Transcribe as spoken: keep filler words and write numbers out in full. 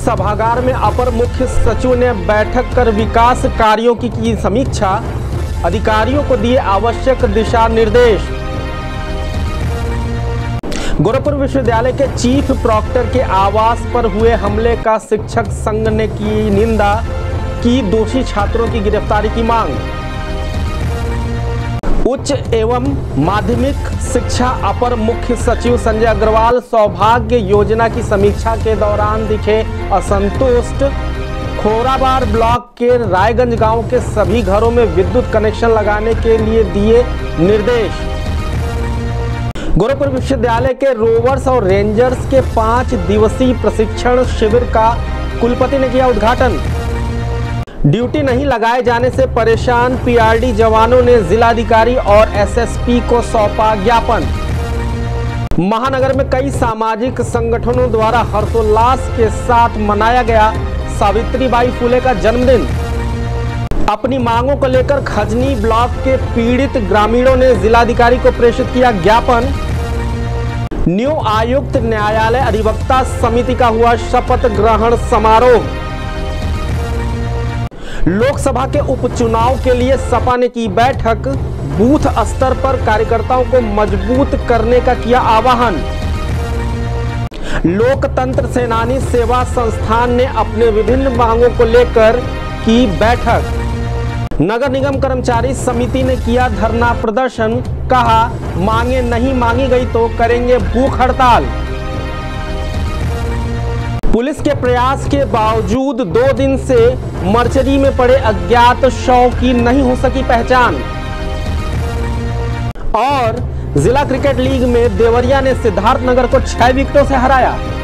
सभागार में अपर मुख्य सचिव ने बैठक कर विकास कार्यों की की समीक्षा, अधिकारियों को दिए आवश्यक दिशा निर्देश। गोरखपुर विश्वविद्यालय के चीफ प्रॉक्टर के आवास पर हुए हमले का शिक्षक संघ ने की निंदा, की दोषी छात्रों की गिरफ्तारी की मांग। उच्च एवं माध्यमिक शिक्षा अपर मुख्य सचिव संजय अग्रवाल सौभाग्य योजना की समीक्षा के दौरान दिखे असंतुष्ट। खोराबार ब्लॉक के रायगंज गांव के सभी घरों में विद्युत कनेक्शन लगाने के लिए दिए निर्देश। गोरखपुर विश्वविद्यालय के रोवर्स और रेंजर्स के पांच दिवसीय प्रशिक्षण शिविर का कुलपति ने किया उद्घाटन। ड्यूटी नहीं लगाए जाने से परेशान पीआरडी जवानों ने जिलाधिकारी और एसएसपी को सौंपा ज्ञापन। महानगर में कई सामाजिक संगठनों द्वारा हर्षोल्लास के साथ मनाया गया सावित्रीबाई फुले का जन्मदिन। अपनी मांगों को लेकर खजनी ब्लॉक के पीड़ित ग्रामीणों ने जिलाधिकारी को प्रेषित किया ज्ञापन। न्यू आयुक्त न्यायालय अधिवक्ता समिति का हुआ शपथ ग्रहण समारोह। लोकसभा के उपचुनाव के लिए सपा ने की बैठक, बूथ स्तर पर कार्यकर्ताओं को मजबूत करने का किया आह्वान। लोकतंत्र सेनानी सेवा संस्थान ने अपने विभिन्न मांगों को लेकर की बैठक। नगर निगम कर्मचारी समिति ने किया धरना प्रदर्शन, कहा मांगे नहीं मांगी गई तो करेंगे भूख हड़ताल। पुलिस के प्रयास के बावजूद दो दिन से मर्चरी में पड़े अज्ञात शव की नहीं हो सकी पहचान। और जिला क्रिकेट लीग में देवरिया ने सिद्धार्थनगर को छह विकेटों से हराया।